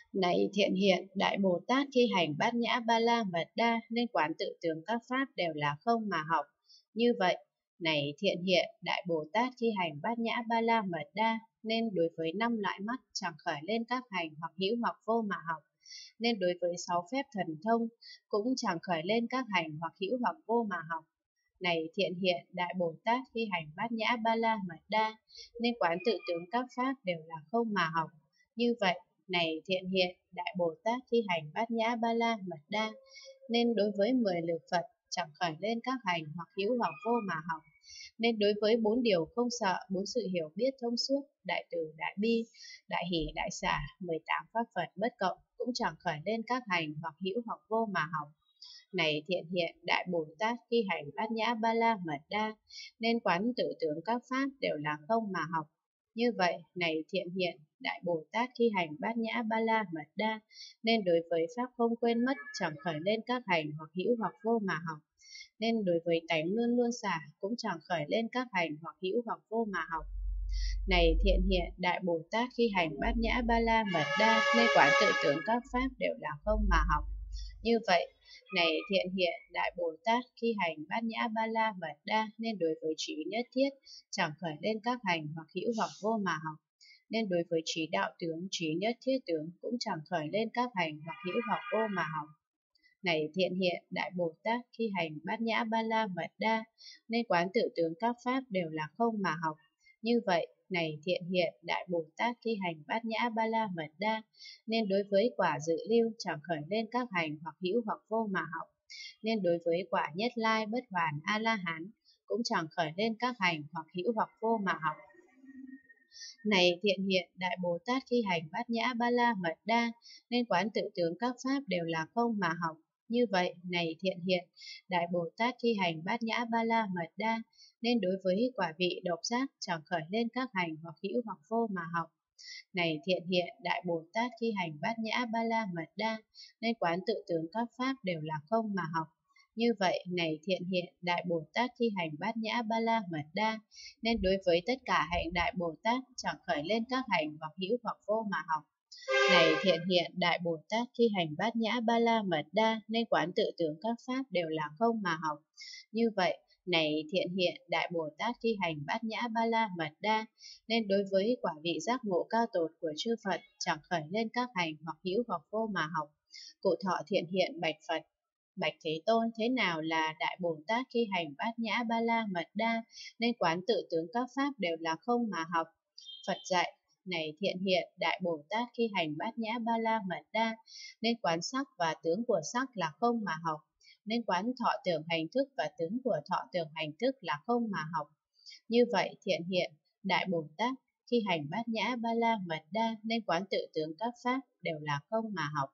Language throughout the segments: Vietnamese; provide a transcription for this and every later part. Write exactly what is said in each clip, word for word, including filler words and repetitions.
Này thiện hiện, Đại Bồ Tát khi hành Bát Nhã Ba La Mật Đa nên quán tự tướng các pháp đều là không mà học. Như vậy, này thiện hiện, Đại Bồ Tát khi hành Bát Nhã Ba La Mật Đa nên đối với năm loại mắt chẳng khởi lên các hành hoặc hữu hoặc vô mà học. Nên đối với sáu phép thần thông cũng chẳng khởi lên các hành hoặc hữu hoặc vô mà học. Này thiện hiện, Đại Bồ Tát khi hành Bát Nhã Ba La Mật Đa nên quán tự tướng các pháp đều là không mà học. Như vậy, này thiện hiện, Đại Bồ Tát khi hành Bát Nhã Ba La Mật Đa nên đối với mười lực Phật chẳng khởi lên các hành hoặc hữu hoặc vô mà học. Nên đối với bốn điều không sợ, bốn sự hiểu biết thông suốt, đại từ, đại bi, đại hỷ, đại xả, mười tám pháp Phật bất cộng cũng chẳng khởi lên các hành hoặc hữu hoặc vô mà học. Này thiện hiện, Đại Bồ Tát khi hành Bát Nhã Ba La Mật Đa nên quán tự tướng các pháp đều là không mà học. Như vậy, này thiện hiện, Đại Bồ Tát khi hành Bát Nhã Ba La Mật Đa nên đối với pháp không quên mất chẳng khởi lên các hành hoặc hữu hoặc vô mà học. Nên đối với tánh luôn luôn xả cũng chẳng khởi lên các hành hoặc hữu hoặc vô mà học. Này thiện hiện, Đại Bồ Tát khi hành Bát Nhã Ba La Mật Đa nên quán tự tướng các pháp đều là không mà học. Như vậy, này thiện hiện, Đại Bồ Tát khi hành Bát Nhã Ba La Mật Đa nên đối với trí nhất thiết chẳng khởi lên các hành hoặc hữu hoặc vô mà học. Nên đối với trí đạo tướng, trí nhất thiết tướng cũng chẳng khởi lên các hành hoặc hữu hoặc vô mà học. Này thiện hiện, Đại Bồ Tát khi hành Bát Nhã Ba La Mật Đa nên quán tự tướng các pháp đều là không mà học. Như vậy, này thiện hiện, Đại Bồ Tát khi hành Bát Nhã Ba La Mật Đa nên đối với quả dự lưu chẳng khởi lên các hành hoặc hữu hoặc vô mà học. Nên đối với quả nhất lai bất hoàn A La Hán cũng chẳng khởi lên các hành hoặc hữu hoặc vô mà học. Này thiện hiện, Đại Bồ Tát khi hành Bát Nhã Ba La Mật Đa nên quán tự tướng các pháp đều là không mà học. Như vậy, này thiện hiện, Đại Bồ Tát khi hành Bát Nhã Ba La Mật Đa nên đối với quả vị độc giác chẳng khởi lên các hành hoặc hữu hoặc vô mà học. Này thiện hiện, Đại Bồ Tát khi hành Bát Nhã Ba La Mật Đa nên quán tự tướng các pháp đều là không mà học. Như vậy, này thiện hiện, Đại Bồ Tát khi hành Bát Nhã Ba La Mật Đa nên đối với tất cả hạnh Đại Bồ Tát chẳng khởi lên các hành hoặc hữu hoặc vô mà học. Này thiện hiện, Đại Bồ Tát khi hành Bát Nhã Ba La Mật Đa nên quán tự tướng các pháp đều là không mà học. Như vậy, này thiện hiện, Đại Bồ Tát khi hành Bát Nhã Ba La Mật Đa nên đối với quả vị giác ngộ cao tột của chư Phật chẳng khởi lên các hành hoặc hữu hoặc vô mà học. Cụ thọ thiện hiện bạch Phật: Bạch Thế Tôn, thế nào là Đại Bồ Tát khi hành Bát Nhã Ba La Mật Đa nên quán tự tướng các pháp đều là không mà học? Phật dạy: Này thiện hiện, Đại Bồ Tát khi hành Bát Nhã Ba La Mật Đa nên quán sắc và tướng của sắc là không mà học. Nên quán thọ tưởng hành thức và tướng của thọ tưởng hành thức là không mà học. Như vậy, thiện hiện, Đại Bồ Tát khi hành Bát Nhã Ba La Mật Đa nên quán tự tướng các pháp đều là không mà học.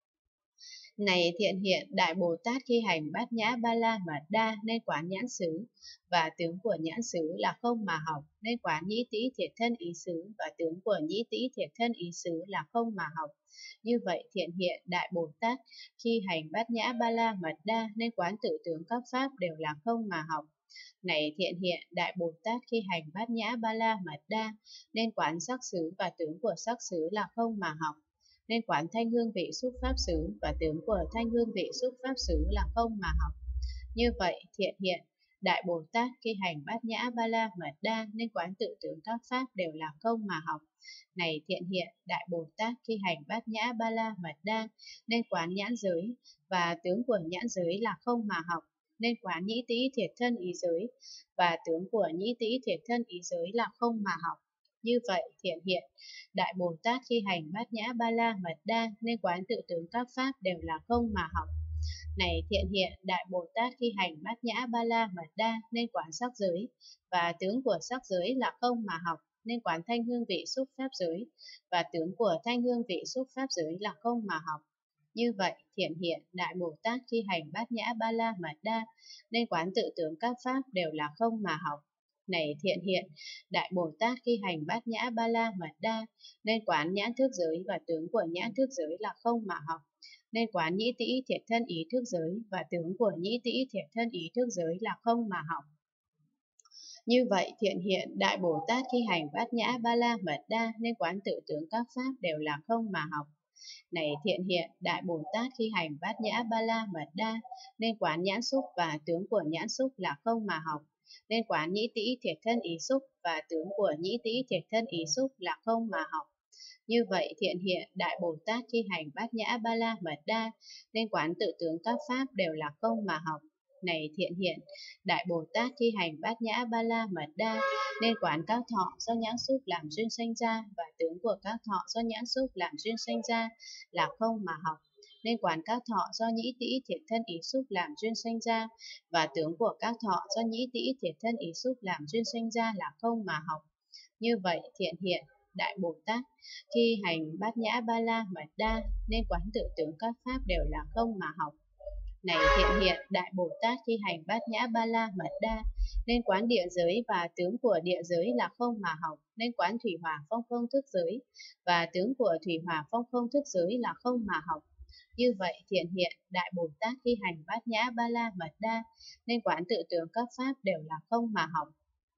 Này thiện hiện, Đại Bồ Tát khi hành Bát Nhã Ba La Mật Đa nên quán nhãn xứ và tướng của nhãn xứ là không mà học. Nên quán nhĩ tĩ thiệt thân ý xứ và tướng của nhĩ tĩ thiệt thân ý xứ là không mà học. Như vậy, thiện hiện, Đại Bồ Tát khi hành Bát Nhã Ba La Mật Đa nên quán tự tướng các pháp đều là không mà học. Này thiện hiện, Đại Bồ Tát khi hành Bát Nhã Ba La Mật Đa nên quán sắc xứ và tướng của sắc xứ là không mà học. Nên quán thanh hương vị xúc pháp xứ và tướng của thanh hương vị xúc pháp xứ là không mà học. Như vậy, thiện hiện, Đại Bồ Tát khi hành Bát Nhã Ba La Mật Đa nên quán tự tướng các pháp đều là không mà học. Này thiện hiện, Đại Bồ Tát khi hành Bát Nhã Ba La Mật Đa nên quán nhãn giới và tướng của nhãn giới là không mà học. Nên quán nhĩ tĩ thiệt thân ý giới và tướng của nhĩ tĩ thiệt thân ý giới là không mà học. Như vậy, thiện hiện, Đại Bồ Tát khi hành Bát Nhã Ba La Mật Đa nên quán tự tướng các pháp đều là không mà học. Này thiện hiện, Đại Bồ Tát khi hành Bát Nhã Ba La Mật Đa nên quán sắc giới và tướng của sắc giới là không mà học. Nên quán thanh hương vị xúc pháp giới và tướng của thanh hương vị xúc pháp giới là không mà học. Như vậy, thiện hiện, Đại Bồ Tát khi hành Bát Nhã Ba La Mật Đa nên quán tự tướng các pháp đều là không mà học. Này thiện hiện, Đại Bồ Tát khi hành Bát Nhã Ba La Mật Đa nên quán nhãn thức giới và tướng của nhãn thức giới là không mà học. Nên quán nhĩ tĩ thiệt thân ý thức giới và tướng của nhĩ tĩ thiệt thân ý thức giới là không mà học. Như vậy, thiện hiện, Đại Bồ Tát khi hành Bát Nhã Ba La Mật Đa nên quán tự tướng các pháp đều là không mà học. Này thiện hiện, Đại Bồ Tát khi hành Bát Nhã Ba La Mật Đa, nên quán nhãn xúc và tướng của nhãn xúc là không mà học. Nên quán nhĩ tĩ thiệt thân ý xúc và tướng của nhĩ tĩ thiệt thân ý xúc là không mà học. Như vậy thiện hiện, Đại Bồ Tát khi hành Bát Nhã Ba La Mật Đa, nên quán tự tướng các pháp đều là không mà học. Này thiện hiện, Đại Bồ Tát khi hành Bát Nhã Ba La Mật Đa, nên quán các thọ do nhãn xúc làm duyên sanh ra và tướng của các thọ do nhãn xúc làm duyên sanh ra là không mà học. Nên quán các thọ do nhĩ tĩ thiệt thân ý xúc làm duyên sanh ra và tướng của các thọ do nhĩ tĩ thiệt thân ý xúc làm duyên sanh ra là không mà học. Như vậy thiện hiện, Đại Bồ Tát khi hành Bát Nhã Ba La Mật Đa, nên quán tự tướng các pháp đều là không mà học. Này thiện hiện, Đại Bồ Tát khi hành Bát Nhã Ba La Mật Đa, nên quán địa giới và tướng của địa giới là không mà học. Nên quán thủy hỏa phong không thức giới và tướng của thủy hỏa phong không thức giới là không mà học. Như vậy thiện hiện, Đại Bồ Tát khi hành Bát Nhã Ba La Mật Đa, nên quán tự tướng các pháp đều là không mà học.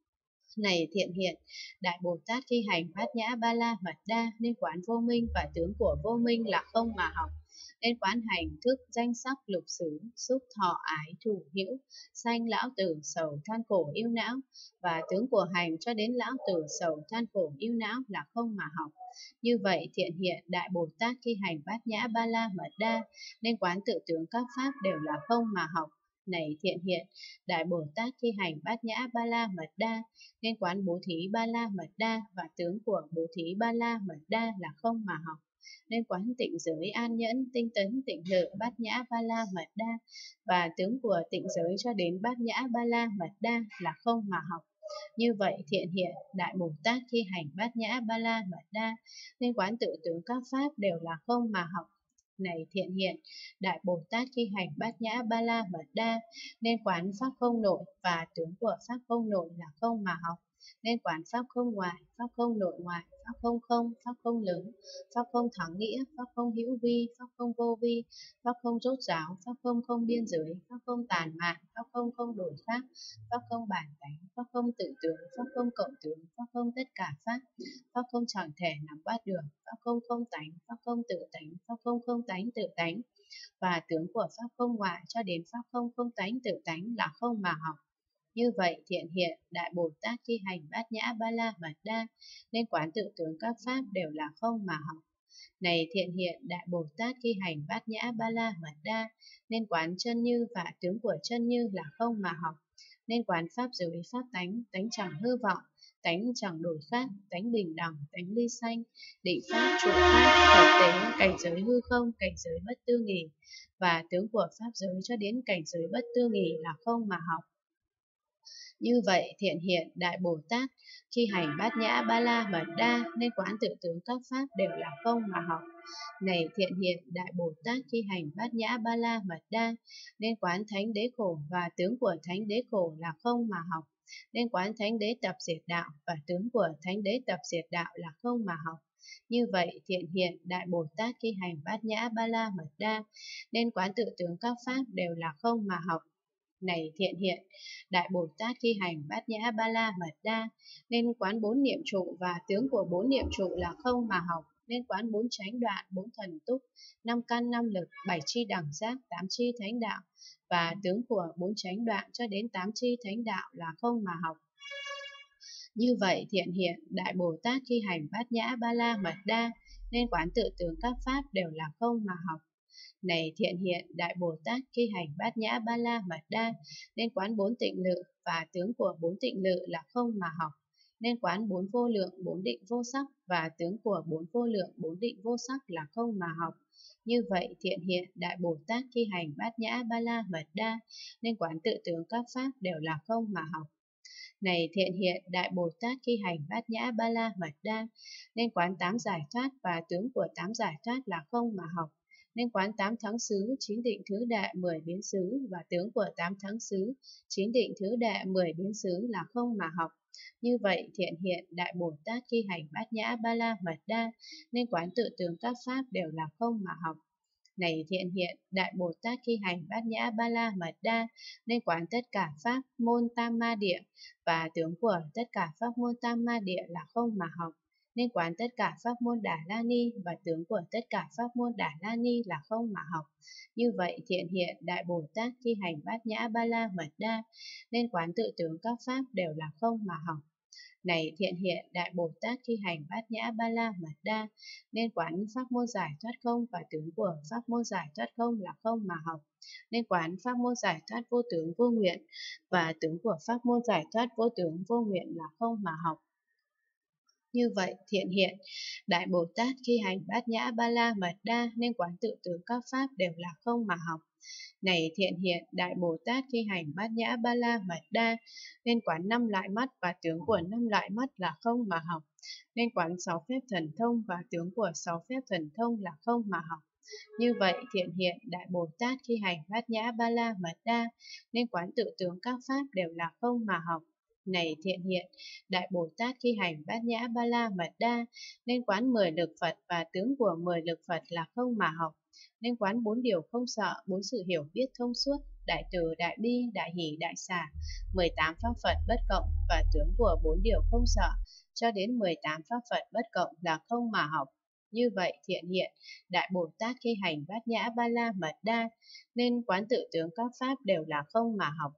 Này thiện hiện, Đại Bồ Tát khi hành Bát Nhã Ba La Mật Đa, nên quán vô minh và tướng của vô minh là không mà học. Nên quán hành thức danh sắc lục xứ, xúc thọ ái thủ hữu, sanh lão tử sầu than khổ yêu não, và tướng của hành cho đến lão tử sầu than khổ yêu não là không mà học. Như vậy thiện hiện, Đại Bồ Tát khi hành Bát Nhã Ba La Mật Đa, nên quán tự tướng các pháp đều là không mà học. Này thiện hiện, Đại Bồ Tát khi hành Bát Nhã Ba La Mật Đa, nên quán bố thí Ba La Mật Đa và tướng của bố thí Ba La Mật Đa là không mà học. Nên quán tịnh giới an nhẫn, tinh tấn, tịnh lự, Bát Nhã Ba La Mật Đa và tướng của tịnh giới cho đến Bát Nhã Ba La Mật Đa là không mà học. Như vậy thiện hiện, Đại Bồ Tát khi hành Bát Nhã Ba La Mật Đa, nên quán tự tướng các pháp đều là không mà học. Này thiện hiện, Đại Bồ Tát khi hành Bát Nhã Ba La Mật Đa, nên quán pháp không nội và tướng của pháp không nội là không mà học. Nên quán pháp không ngoại, pháp không nội ngoại, pháp không không, pháp không lớn, pháp không thắng nghĩa, pháp không hữu vi, pháp không vô vi, pháp không rốt ráo, pháp không không biên giới, pháp không tàn mạn, pháp không không đổi khác, pháp không bản tánh, pháp không tự tướng, pháp không cộng tướng, pháp không tất cả pháp, pháp không chẳng thể nắm bắt được, pháp không không tánh, pháp không tự tánh, pháp không không tánh tự tánh, và tướng của pháp không ngoại cho đến pháp không không tánh tự tánh là không mà học. Như vậy thiện hiện, Đại Bồ Tát khi hành Bát Nhã Ba La Mật Đa, nên quán tự tướng các pháp đều là không mà học. Này thiện hiện, Đại Bồ Tát khi hành Bát Nhã Ba La Mật Đa, nên quán chân như và tướng của chân như là không mà học. Nên quán pháp giới, pháp tánh, tánh chẳng hư vọng, tánh chẳng đổi khác, tánh bình đẳng, tánh ly sanh, định pháp, trụ pháp, thực tế, cảnh giới hư không, cảnh giới bất tư nghì, và tướng của pháp giới cho đến cảnh giới bất tư nghì là không mà học. Như vậy thiện hiện, Đại Bồ Tát khi hành Bát Nhã Ba La Mật Đa, nên quán tự tướng các pháp đều là không mà học. Này thiện hiện, Đại Bồ Tát khi hành Bát Nhã Ba La Mật Đa, nên quán thánh đế khổ và tướng của thánh đế khổ là không mà học. Nên quán thánh đế tập diệt đạo và tướng của thánh đế tập diệt đạo là không mà học. Như vậy thiện hiện, Đại Bồ Tát khi hành Bát Nhã Ba La Mật Đa, nên quán tự tướng các pháp đều là không mà học. Này thiện hiện, Đại Bồ Tát khi hành Bát Nhã Ba La Mật Đa, nên quán bốn niệm trụ và tướng của bốn niệm trụ là không mà học. Nên quán bốn chánh đoạn, bốn thần túc, năm căn năm lực, bảy chi đẳng giác, tám chi thánh đạo, và tướng của bốn chánh đoạn cho đến tám chi thánh đạo là không mà học. Như vậy thiện hiện, Đại Bồ Tát khi hành Bát Nhã Ba La Mật Đa, nên quán tự tướng các pháp đều là không mà học. Này thiện hiện, Đại Bồ Tát khi hành Bát Nhã Ba La Mật Đa, nên quán bốn tịnh lự và tướng của bốn tịnh lự là không mà học. Nên quán bốn vô lượng, bốn định vô sắc và tướng của bốn vô lượng, bốn định vô sắc là không mà học. Như vậy thiện hiện, Đại Bồ Tát khi hành Bát Nhã Ba La Mật Đa, nên quán tự tướng các pháp đều là không mà học. Này thiện hiện, Đại Bồ Tát khi hành Bát Nhã Ba La Mật Đa, nên quán tám giải thoát và tướng của tám giải thoát là không mà học. Nên quán tám thắng xứ, chín định thứ đệ, mười biến xứ và tướng của tám thắng xứ, chín định thứ đệ, mười biến xứ là không mà học. Như vậy thiện hiện, Đại Bồ Tát khi hành Bát Nhã Ba La Mật Đa, nên quán tự tướng các pháp đều là không mà học. Này thiện hiện, Đại Bồ Tát khi hành Bát Nhã Ba La Mật Đa, nên quán tất cả pháp môn tam ma địa và tướng của tất cả pháp môn tam ma địa là không mà học. nên quán tất cả pháp môn Đà La Ni và tướng của tất cả pháp môn Đà La Ni là không mà học. Như vậy thiện hiện Đại Bồ Tát thi hành Bát Nhã Ba La Mật Đa, nên quán tự tướng các pháp đều là không mà học. Này thiện hiện Đại Bồ Tát thi hành Bát Nhã Ba La Mật Đa, nên quán pháp môn giải thoát không và tướng của pháp môn giải thoát không là không mà học. Nên quán pháp môn giải thoát vô tướng vô nguyện và tướng của pháp môn giải thoát vô tướng vô nguyện là không mà học. Như vậy thiện hiện Đại Bồ Tát khi hành Bát Nhã Ba La Mật Đa, nên quán tự tướng các pháp đều là không mà học. Này thiện hiện Đại Bồ Tát khi hành Bát Nhã Ba La Mật Đa, nên quán năm loại mắt và tướng của năm loại mắt là không mà học. Nên quán sáu phép thần thông và tướng của sáu phép thần thông là không mà học. Như vậy thiện hiện Đại Bồ Tát khi hành Bát Nhã Ba La Mật Đa, nên quán tự tướng các pháp đều là không mà học. Này thiện hiện Đại Bồ Tát khi hành Bát Nhã Ba La Mật Đa, nên quán mười lực Phật và tướng của mười lực Phật là không mà học. Nên quán bốn điều không sợ, bốn sự hiểu biết thông suốt, đại từ, đại bi, đại hỷ, đại xả, mười tám pháp Phật bất cộng và tướng của bốn điều không sợ, cho đến mười tám pháp Phật bất cộng là không mà học. Như vậy thiện hiện Đại Bồ Tát khi hành Bát Nhã Ba La Mật Đa, nên quán tự tướng các pháp đều là không mà học.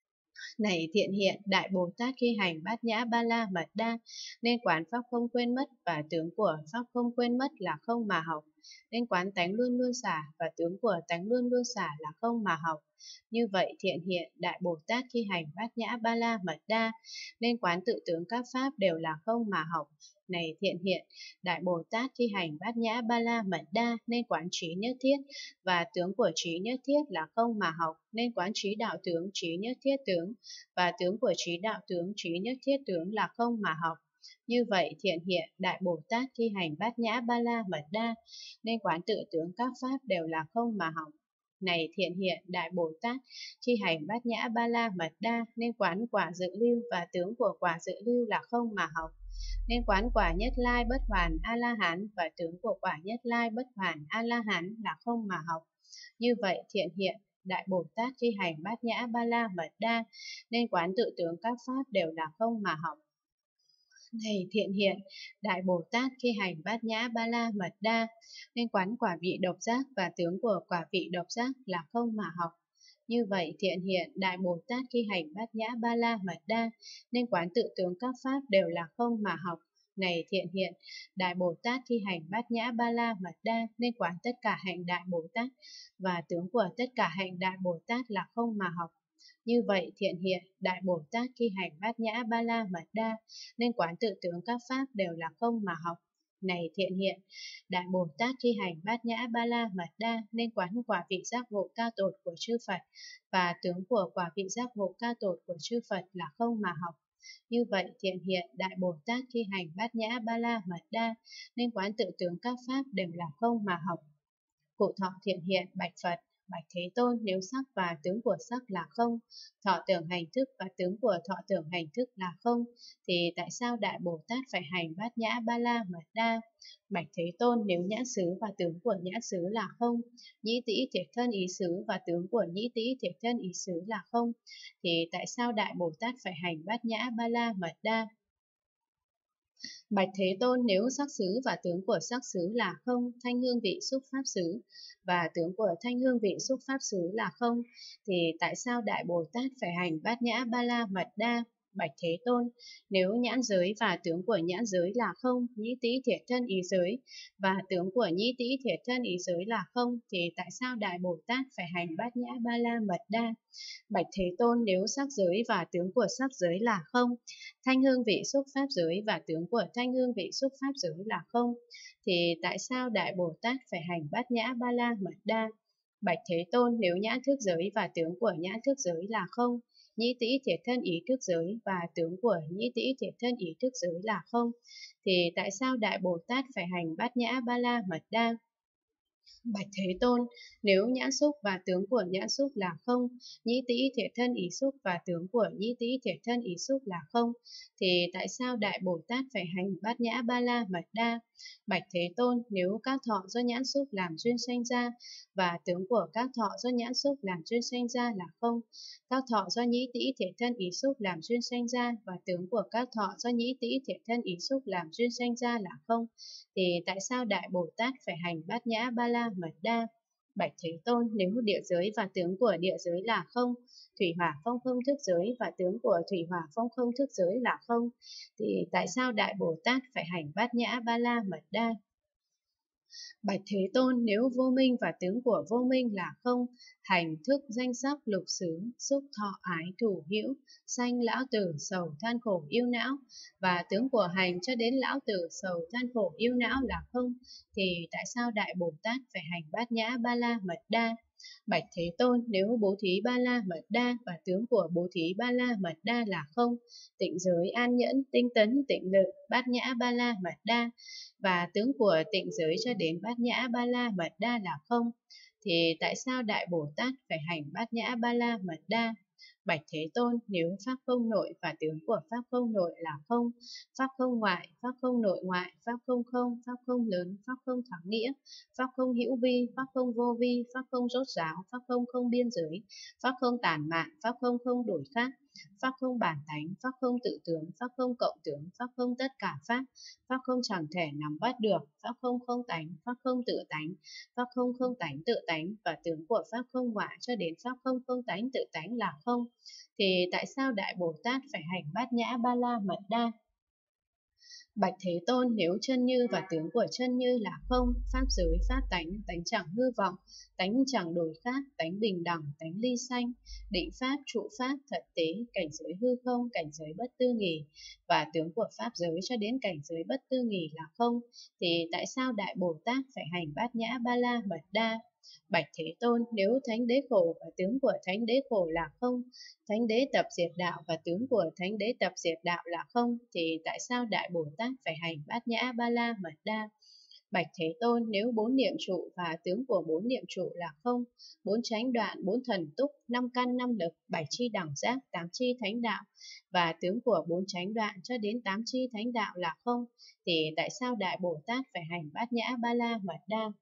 Này thiện hiện Đại Bồ Tát khi hành Bát Nhã Ba La Mật Đa, nên quán pháp không quên mất và tướng của pháp không quên mất là không mà học. Nên quán tánh luôn luôn xả và tướng của tánh luôn luôn xả là không mà học. Như vậy thiện hiện Đại Bồ Tát khi hành Bát Nhã Ba La Mật Đa, nên quán tự tướng các pháp đều là không mà học. Này thiện hiện Đại Bồ Tát khi hành Bát Nhã Ba La Mật Đa, nên quán trí nhất thiết và tướng của trí nhất thiết là không mà học. Nên quán trí đạo tướng, trí nhất thiết tướng và tướng của trí đạo tướng, trí nhất thiết tướng là không mà học. Như vậy thiện hiện Đại Bồ Tát khi hành Bát Nhã Ba La Mật Đa, nên quán tự tướng các pháp đều là không mà học. Này thiện hiện Đại Bồ Tát khi hành Bát Nhã Ba La Mật Đa, nên quán quả dự lưu và tướng của quả dự lưu là không mà học. Nên quán quả nhất lai bất hoàn A La Hán và tướng của quả nhất lai bất hoàn A La Hán là không mà học. Như vậy thiện hiện Đại Bồ Tát khi hành Bát Nhã Ba La Mật Đa, nên quán tự tướng các pháp đều là không mà học. Này thiện hiện Đại Bồ Tát khi hành Bát Nhã Ba La Mật Đa, nên quán quả vị độc giác và tướng của quả vị độc giác là không mà học. Như vậy thiện hiện Đại Bồ Tát khi hành Bát Nhã Ba La Mật Đa, nên quán tự tướng các pháp đều là không mà học. Này thiện hiện Đại Bồ Tát khi hành Bát Nhã Ba La Mật Đa, nên quán tất cả hạnh Đại Bồ Tát và tướng của tất cả hạnh Đại Bồ Tát là không mà học. Như vậy thiện hiện Đại Bồ Tát khi hành Bát Nhã Ba La Mật Đa, nên quán tự tướng các pháp đều là không mà học. Này thiện hiện Đại Bồ Tát khi hành Bát Nhã Ba La Mật Đa, nên quán quả vị giác ngộ cao tột của chư Phật và tướng của quả vị giác ngộ cao tột của chư Phật là không mà học. Như vậy thiện hiện Đại Bồ Tát khi hành Bát Nhã Ba La Mật Đa, nên quán tự tướng các pháp đều là không mà học. Cụ thọ thiện hiện bạch Phật: Bạch Thế Tôn, nếu sắc và tướng của sắc là không, thọ tưởng hành thức và tướng của thọ tưởng hành thức là không, thì tại sao Đại Bồ Tát phải hành Bát Nhã Ba La Mật Đa? Bạch Thế Tôn, nếu nhãn xứ và tướng của nhãn xứ là không, nhĩ tĩ thiệt thân ý xứ và tướng của nhĩ tĩ thiệt thân ý xứ là không, thì tại sao Đại Bồ Tát phải hành Bát Nhã Ba La Mật Đa? Bạch Thế Tôn, nếu sắc xứ và tướng của sắc xứ là không, thanh hương vị xúc pháp xứ và tướng của thanh hương vị xúc pháp xứ là không, thì tại sao Đại Bồ Tát phải hành Bát Nhã Ba La Mật Đa? Bạch Thế Tôn, nếu nhãn giới và tướng của nhãn giới là không, nhĩ tĩ thiệt thân ý giới và tướng của nhĩ tĩ thiệt thân ý giới là không, thì tại sao Đại Bồ Tát phải hành Bát Nhã Ba La Mật Đa? Bạch Thế Tôn, nếu sắc giới và tướng của sắc giới là không, thanh hương vị xúc pháp giới và tướng của thanh hương vị xúc pháp giới là không, thì tại sao Đại Bồ Tát phải hành Bát Nhã Ba La Mật Đa? Bạch Thế Tôn, nếu nhãn thức giới và tướng của nhãn thức giới là không, nhĩ tĩ thiệt thân ý thức giới và tướng của nhĩ tĩ thiệt thân ý thức giới là không, thì tại sao Đại Bồ Tát phải hành Bát Nhã Ba La Mật Đa? Bạch Thế Tôn, nếu nhãn xúc và tướng của nhãn xúc là không, nhĩ tĩ thiệt thân ý xúc và tướng của nhĩ tĩ thiệt thân ý xúc là không, thì tại sao Đại Bồ Tát phải hành Bát Nhã Ba La Mật Đa? Bạch Thế Tôn, nếu các thọ do nhãn xúc làm duyên sanh ra và tướng của các thọ do nhãn xúc làm duyên sanh ra là không, các thọ do nhĩ tĩ thể thân ý xúc làm duyên sanh ra và tướng của các thọ do nhĩ tĩ thể thân ý xúc làm duyên sanh ra là không, thì tại sao Đại Bồ Tát phải hành Bát Nhã Ba La Mật Đa? Bạch Thế Tôn, nếu địa giới và tướng của địa giới là không, thủy hỏa phong không thức giới và tướng của thủy hỏa phong không thức giới là không, thì tại sao Đại Bồ Tát phải hành Bát Nhã Ba La Mật Đa? Bạch Thế Tôn, nếu vô minh và tướng của vô minh là không, hành thức danh sắc lục xứ, xúc thọ ái thủ hữu, sanh lão tử sầu than khổ yêu não, và tướng của hành cho đến lão tử sầu than khổ yêu não là không, thì tại sao Đại Bồ Tát phải hành Bát Nhã Ba La Mật Đa? Bạch Thế Tôn, nếu bố thí ba la mật đa và tướng của bố thí ba la mật đa là không, tịnh giới an nhẫn, tinh tấn, tịnh lự, bát nhã ba la mật đa và tướng của tịnh giới cho đến bát nhã ba la mật đa là không, thì tại sao Đại Bồ Tát phải hành bát nhã ba la mật đa? Bạch Thế Tôn, nếu pháp không nội và tướng của pháp không nội là không, pháp không ngoại, pháp không nội ngoại, pháp không không, pháp không lớn, pháp không thắng nghĩa, pháp không hữu vi, pháp không vô vi, pháp không rốt ráo, pháp không không biên giới, pháp không tản mạn, pháp không không đổi khác, pháp không bản tánh, pháp không tự tướng, pháp không cộng tướng, pháp không tất cả pháp, pháp không chẳng thể nắm bắt được, pháp không không tánh, pháp không tự tánh, pháp không không tánh tự tánh và tướng của pháp không ngoại cho đến pháp không không tánh tự tánh là không, thì tại sao Đại Bồ Tát phải hành Bát Nhã Ba La Mật Đa? Bạch Thế Tôn, nếu chân như và tướng của chân như là không, pháp giới, pháp tánh, tánh chẳng hư vọng, tánh chẳng đổi khác, tánh bình đẳng, tánh ly sanh, định pháp, trụ pháp, thật tế, cảnh giới hư không, cảnh giới bất tư nghì, và tướng của pháp giới cho đến cảnh giới bất tư nghì là không, thì tại sao Đại Bồ Tát phải hành Bát Nhã Ba La Mật Đa? Bạch Thế Tôn, nếu thánh đế khổ và tướng của thánh đế khổ là không, thánh đế tập diệt đạo và tướng của thánh đế tập diệt đạo là không, thì tại sao Đại Bồ Tát phải hành Bát Nhã Ba La Mật Đa? Bạch Thế Tôn, nếu bốn niệm trụ và tướng của bốn niệm trụ là không, bốn chánh đoạn, bốn thần túc, năm căn, năm lực, bảy chi đẳng giác, tám chi thánh đạo và tướng của bốn chánh đoạn cho đến tám chi thánh đạo là không, thì tại sao Đại Bồ Tát phải hành Bát Nhã Ba La Mật Đa?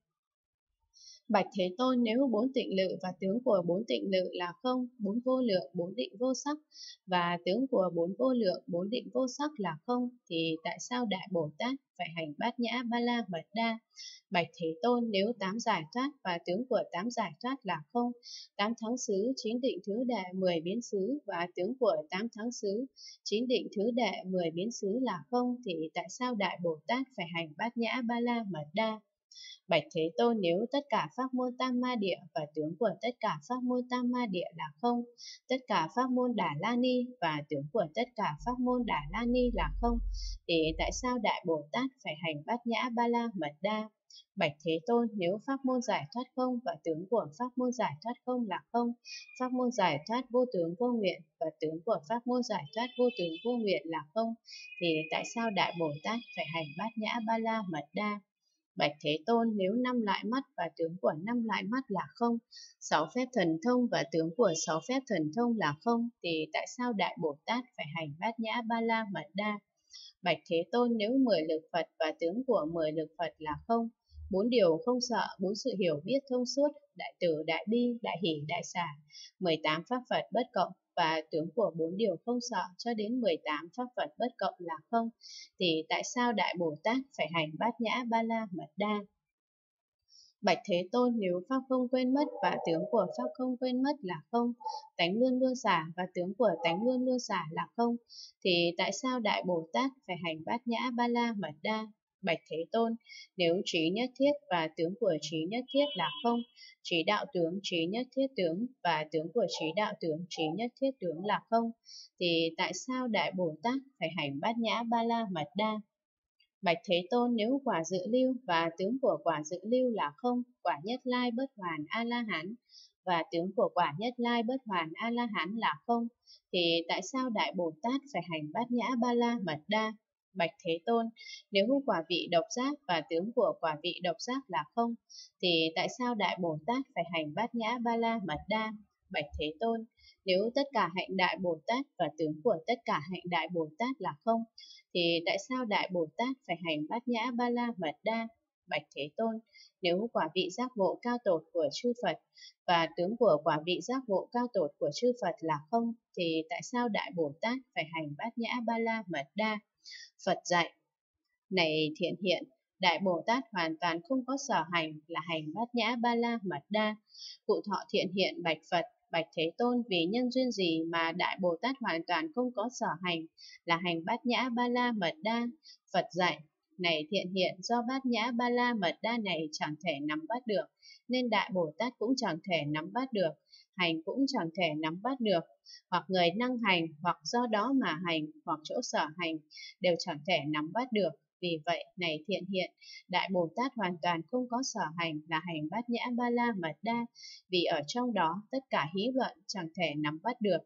Bạch Thế Tôn, nếu bốn tịnh lự và tướng của bốn tịnh lự là không, bốn vô lượng, bốn định vô sắc và tướng của bốn vô lượng, bốn định vô sắc là không, thì tại sao Đại Bồ Tát phải hành Bát Nhã Ba La Mật Đa? Bạch Thế Tôn, nếu tám giải thoát và tướng của tám giải thoát là không, tám thắng xứ, chín định thứ đệ, mười biến xứ và tướng của tám thắng xứ, chín định thứ đệ, mười biến xứ là không, thì tại sao Đại Bồ Tát phải hành Bát Nhã Ba La Mật Đa? Bạch Thế Tôn, nếu tất cả pháp môn tam ma địa và tướng của tất cả pháp môn tam ma địa là không, tất cả pháp môn Đà La Ni và tướng của tất cả pháp môn Đà La Ni là không, thì tại sao Đại Bồ Tát phải hành Bát Nhã Ba La Mật Đa? Bạch Thế Tôn, nếu pháp môn giải thoát không và tướng của pháp môn giải thoát không là không, pháp môn giải thoát vô tướng vô nguyện và tướng của pháp môn giải thoát vô tướng vô nguyện là không, thì tại sao Đại Bồ Tát phải hành Bát Nhã Ba La Mật Đa? Bạch Thế Tôn, nếu năm loại mắt và tướng của năm loại mắt là không, sáu phép thần thông và tướng của sáu phép thần thông là không, thì tại sao Đại Bồ Tát phải hành Bát Nhã Ba La Mật Đa? Bạch Thế Tôn, nếu mười lực Phật và tướng của mười lực Phật là không, bốn điều không sợ, bốn sự hiểu biết thông suốt, đại từ, đại bi, đại hỷ, đại xả, mười tám pháp Phật bất cộng và tướng của bốn điều không sợ cho đến mười tám pháp Phật bất cộng là không, thì tại sao Đại Bồ Tát phải hành Bát Nhã Ba La Mật Đa? Bạch Thế Tôn, nếu pháp không quên mất và tướng của pháp không quên mất là không, tánh luôn luôn xả và tướng của tánh luôn luôn xả là không, thì tại sao Đại Bồ Tát phải hành Bát Nhã Ba La Mật Đa? Bạch Thế Tôn, nếu trí nhất thiết và tướng của trí nhất thiết là không, trí đạo tướng, trí nhất thiết tướng và tướng của trí đạo tướng, trí nhất thiết tướng là không, thì tại sao Đại Bồ Tát phải hành Bát Nhã Ba La Mật Đa? Bạch Thế Tôn, nếu quả dự lưu và tướng của quả dự lưu là không, quả nhất lai bất hoàn A-la-hán và tướng của quả nhất lai bất hoàn A-la-hán là không, thì tại sao Đại Bồ Tát phải hành Bát Nhã Ba La Mật Đa? Bạch Thế Tôn, nếu quả vị độc giác và tướng của quả vị độc giác là không, thì tại sao Đại Bồ Tát phải hành Bát Nhã Ba La Mật Đa? bạch Thế Tôn. Nếu tất cả hạnh Đại Bồ Tát và tướng của tất cả hạnh Đại Bồ Tát là không, thì tại sao Đại Bồ Tát phải hành Bát Nhã Ba La Mật Đa? Bạch Thế Tôn, nếu quả vị giác ngộ cao tột của chư Phật và tướng của quả vị giác ngộ cao tột của chư Phật là không, thì tại sao Đại Bồ Tát phải hành Bát Nhã Ba La Mật Đa? Phật dạy, này thiện hiện, Đại Bồ Tát hoàn toàn không có sở hành là hành Bát Nhã Ba La Mật Đa. Cụ thọ thiện hiện bạch Phật, bạch Thế Tôn, vì nhân duyên gì mà Đại Bồ Tát hoàn toàn không có sở hành là hành Bát Nhã Ba La Mật Đa? Phật dạy, này thiện hiện, do Bát Nhã Ba La Mật Đa này chẳng thể nắm bắt được, nên Đại Bồ Tát cũng chẳng thể nắm bắt được, hành cũng chẳng thể nắm bắt được, hoặc người năng hành, hoặc do đó mà hành, hoặc chỗ sở hành, đều chẳng thể nắm bắt được. Vì vậy, này thiện hiện, Đại Bồ Tát hoàn toàn không có sở hành là hành Bát Nhã Ba La Mật Đa, vì ở trong đó tất cả hí luận chẳng thể nắm bắt được.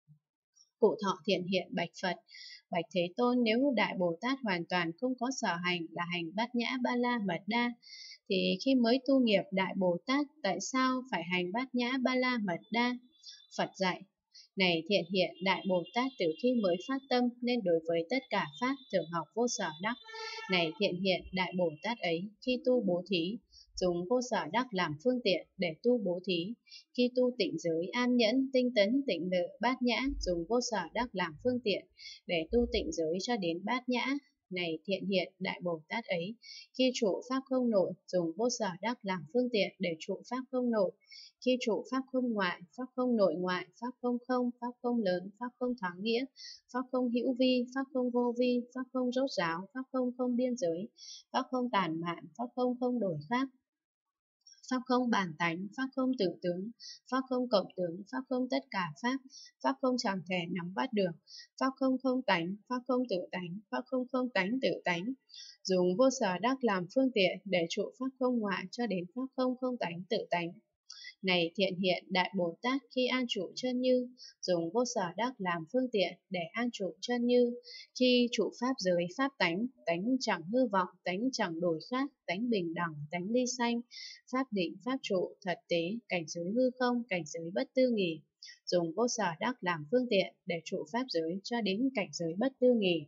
Cụ thọ thiện hiện bạch Phật, bạch Thế Tôn, nếu Đại Bồ Tát hoàn toàn không có sở hành là hành Bát Nhã Ba La Mật Đa, thì khi mới tu nghiệp Đại Bồ Tát tại sao phải hành Bát Nhã Ba La Mật Đa? Phật dạy, này thiện hiện, Đại Bồ Tát từ khi mới phát tâm nên đối với tất cả pháp thường học vô sở đắc. Này thiện hiện, Đại Bồ Tát ấy khi tu bố thí, dùng vô sở đắc làm phương tiện để tu bố thí. Khi tu tịnh giới an nhẫn, tinh tấn, tịnh lự, bát nhã, dùng vô sở đắc làm phương tiện để tu tịnh giới cho đến bát nhã. Này thiện hiện, Đại Bồ Tát ấy khi trụ pháp không nội, dùng vô sở đắc làm phương tiện để trụ pháp không nội. Khi trụ pháp không ngoại, pháp không nội ngoại, pháp không không, pháp không lớn, pháp không thoáng nghĩa, pháp không hữu vi, pháp không vô vi, pháp không rốt ráo, pháp không không biên giới, pháp không tản mạn, pháp không không đổi khác, pháp không bản tánh, pháp không tự tướng, pháp không cộng tướng, pháp không tất cả pháp, pháp không chẳng thể nắm bắt được, pháp không không tánh, pháp không tự tánh, pháp không không tánh tự tánh. Dùng vô sở đắc làm phương tiện để trụ pháp không ngoại cho đến pháp không không tánh tự tánh. Này thiện hiện, Đại Bồ Tát khi an trụ chân như, dùng vô sở đắc làm phương tiện để an trụ chân như. Khi trụ pháp giới pháp tánh, tánh chẳng hư vọng, tánh chẳng đổi khác, tánh bình đẳng, tánh ly sanh, pháp định, pháp trụ, thật tế, cảnh giới hư không, cảnh giới bất tư nghì. Dùng vô sở đắc làm phương tiện để trụ pháp giới cho đến cảnh giới bất tư nghì.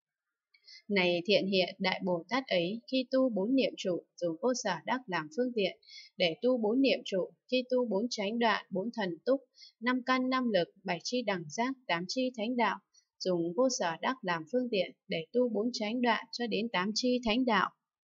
Này thiện hiện, Đại Bồ Tát ấy khi tu bốn niệm trụ, dùng vô sở đắc làm phương tiện để tu bốn niệm trụ. Khi tu bốn chánh đoạn, bốn thần túc, năm căn năm lực, bảy chi đẳng giác, tám chi thánh đạo, dùng vô sở đắc làm phương tiện để tu bốn chánh đoạn cho đến tám chi thánh đạo.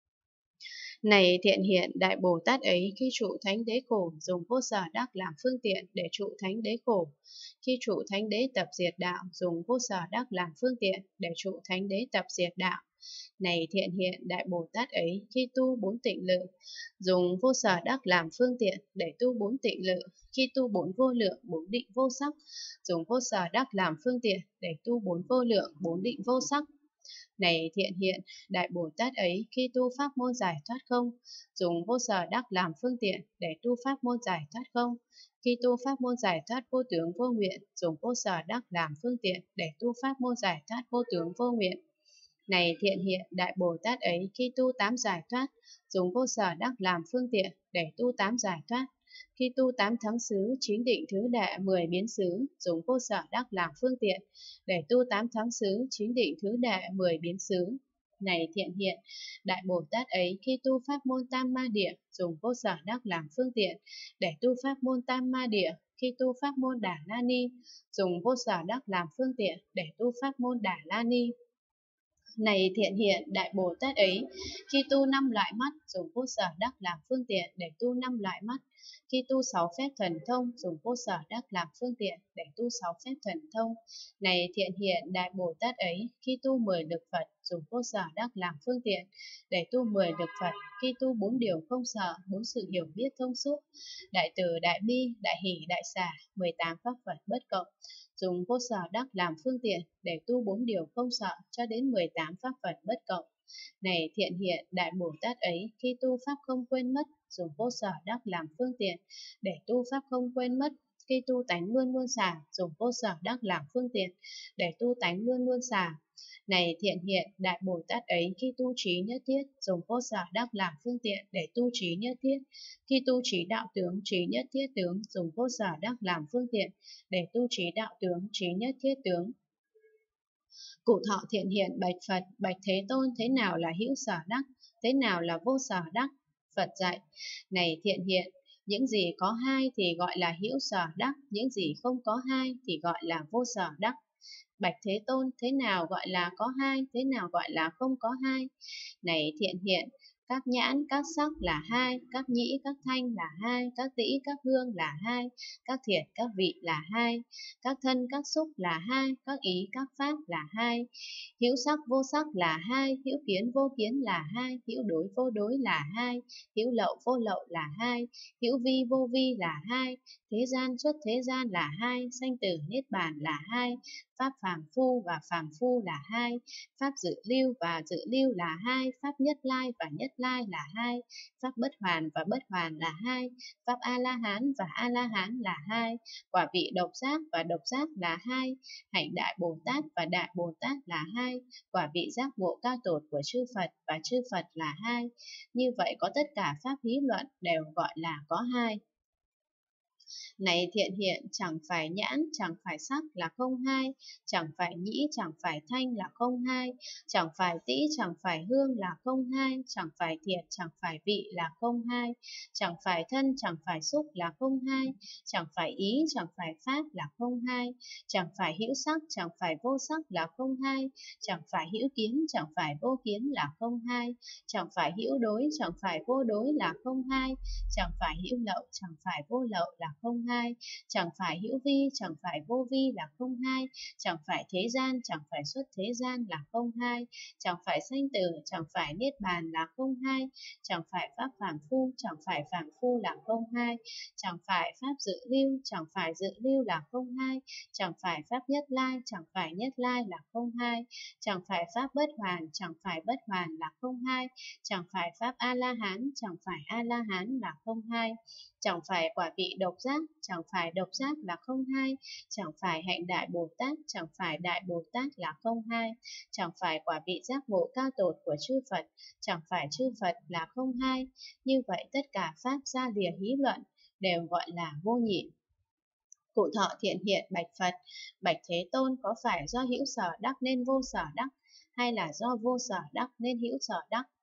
Này thiện hiện, Đại Bồ Tát ấy khi trụ thánh đế khổ, dùng vô sở đắc làm phương tiện để trụ thánh đế khổ. Khi trụ thánh đế tập diệt đạo, dùng vô sở đắc làm phương tiện để trụ thánh đế tập diệt đạo. Này thiện hiện, Đại Bồ Tát ấy khi tu bốn tịnh lự, dùng vô sở đắc làm phương tiện để tu bốn tịnh lự. Khi tu bốn vô lượng, bốn định vô sắc, dùng vô sở đắc làm phương tiện để tu bốn vô lượng, bốn định vô sắc. Này thiện hiện, Đại Bồ Tát ấy khi tu pháp môn giải thoát không, dùng vô sở đắc làm phương tiện để tu pháp môn giải thoát không. Khi tu pháp môn giải thoát vô tướng vô nguyện, dùng vô sở đắc làm phương tiện để tu pháp môn giải thoát vô tướng vô nguyện. Này thiện hiện, Đại Bồ Tát ấy khi tu tám giải thoát, dùng vô sở đắc làm phương tiện để tu tám giải thoát. Khi tu tám thắng xứ, chín định thứ đệ, mười biến xứ, dùng vô sở đắc làm phương tiện để tu tám thắng xứ, chín định thứ đệ, mười biến xứ. Này thiện hiện, Đại Bồ Tát ấy khi tu pháp môn tam ma địa, dùng vô sở đắc làm phương tiện để tu pháp môn tam ma địa. Khi tu pháp môn Đà La Ni, dùng vô sở đắc làm phương tiện để tu pháp môn Đà La Ni. Này thiện hiện, Đại Bồ Tát ấy khi tu năm loại mắt, dùng vô sở đắc làm phương tiện để tu năm loại mắt. Khi tu sáu phép thần thông, dùng vô sở đắc làm phương tiện để tu sáu phép thần thông. Này thiện hiện, Đại Bồ Tát ấy khi tu mười lực Phật, dùng vô sở đắc làm phương tiện để tu mười lực Phật. Khi tu bốn điều không sợ, bốn sự hiểu biết thông suốt, đại từ, đại bi, đại hỷ, đại xả, mười tám pháp Phật bất cộng, dùng vô sở đắc làm phương tiện để tu bốn điều không sợ cho đến mười tám pháp Phật bất cộng. Này thiện hiện, Đại Bồ Tát ấy khi tu pháp không quên mất, dùng vô sở đắc làm phương tiện để tu pháp không quên mất. Khi tu tánh luôn luôn xả, dùng vô sở đắc làm phương tiện để tu tánh luôn luôn xả. Này thiện hiện, Đại Bồ Tát ấy khi tu trí nhất thiết, dùng vô sở đắc làm phương tiện để tu trí nhất thiết. Khi tu trí đạo tướng, trí nhất thiết tướng, dùng vô sở đắc làm phương tiện để tu trí đạo tướng, trí nhất thiết tướng. Cụ thọ thiện hiện bạch Phật, bạch Thế Tôn, thế nào là hữu sở đắc, thế nào là vô sở đắc? Phật dạy, này thiện hiện, những gì có hai thì gọi là hữu sở đắc, những gì không có hai thì gọi là vô sở đắc. Bạch Thế Tôn, thế nào gọi là có hai, thế nào gọi là không có hai? Này thiện hiện, các nhãn, các sắc là hai, các nhĩ, các thanh là hai, các tĩ, các hương là hai, các thiệt, các vị là hai, các thân, các xúc là hai, các ý, các pháp là hai. Hữu sắc, vô sắc là hai, hữu kiến, vô kiến là hai, hữu đối, vô đối là hai, hữu lậu, vô lậu là hai, hữu vi, vô vi là hai, thế gian, xuất thế gian là hai, sanh tử, niết bàn là hai, pháp phàm phu và phàm phu là hai, pháp dự lưu và dự lưu là hai, pháp nhất lai và nhất lai là hai, pháp bất hoàn và bất hoàn là hai, pháp a la hán và a la hán là hai, quả vị độc giác và độc giác là hai, hạnh đại Bồ Tát và đại Bồ Tát là hai, quả vị giác ngộ cao tột của chư Phật và chư Phật là hai. Như vậy có tất cả pháp lý luận đều gọi là có hai. Này thiện hiện, chẳng phải nhãn, chẳng phải sắc là không hai, chẳng phải nhĩ, chẳng phải thanh là không hai, chẳng phải tĩ, chẳng phải hương là không hai, chẳng phải thiệt, chẳng phải vị là không hai, chẳng phải thân, chẳng phải xúc là không hai, chẳng phải ý, chẳng phải pháp là không hai, chẳng phải hữu sắc, chẳng phải vô sắc là không hai, chẳng phải hữu kiến, chẳng phải vô kiến là không hai, chẳng phải hữu đối, chẳng phải vô đối là không hai, chẳng phải hữu lậu, chẳng phải vô lậu là không hai, chẳng phải hữu vi, chẳng phải vô vi là không hai, chẳng phải thế gian, chẳng phải xuất thế gian là không hai, chẳng phải sanh tử, chẳng phải niết bàn là không hai, chẳng phải pháp phàm phu, chẳng phải phàm phu là không hai, chẳng phải pháp dự lưu, chẳng phải dự lưu là không hai, chẳng phải pháp nhất lai, chẳng phải nhất lai là không hai, chẳng phải pháp bất hoàn, chẳng phải bất hoàn là không hai, chẳng phải pháp a la hán, chẳng phải a la hán là không hai, chẳng phải quả vị độc giác, chẳng phải độc giác là không hai, chẳng phải hạnh đại Bồ Tát, chẳng phải đại Bồ Tát là không hai, chẳng phải quả vị giác ngộ cao tột của chư Phật, chẳng phải chư Phật là không hai. Như vậy tất cả pháp ra lìa hí luận đều gọi là vô nhị. Cụ thọ thiện hiện bạch Phật, bạch Thế Tôn, có phải do hữu sở đắc nên vô sở đắc, hay là do vô sở đắc nên hữu sở đắc?